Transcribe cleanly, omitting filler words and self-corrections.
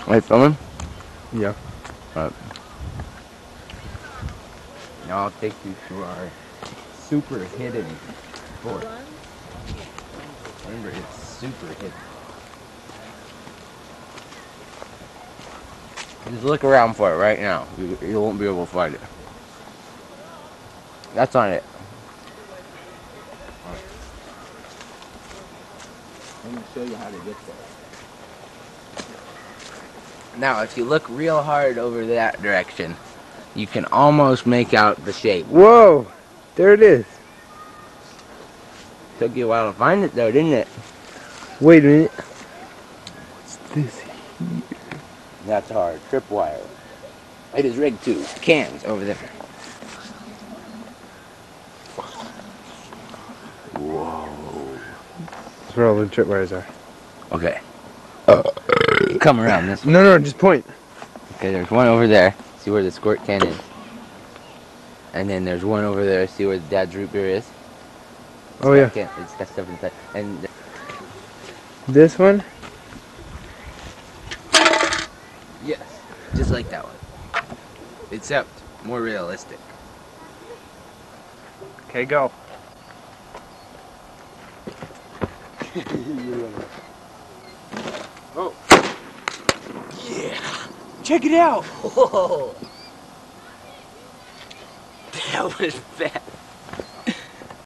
Wait, filming? Yeah. Alright. Now I'll take you to our super hidden fort. Remember, it's super hidden. Just look around for it right now. You won't be able to find it. That's not it. Right. I'm going to show you how to get there. Now, if you look real hard over that direction, you can almost make out the shape. Whoa! There it is. Took you a while to find it though, didn't it? Wait a minute. What's this here? That's our tripwire. It is rigged to cans over there. Whoa. That's where all the tripwires are. Okay. Come around this way. No, just point. Okay, there's one over there. See where the squirt can is. And then there's one over there. See where Dad's root beer is? Oh yeah. It's got stuff inside. And This one? yes, just like that one. Except more realistic. Okay, go. Oh. Yeah. Check it out. Whoa. That was fast.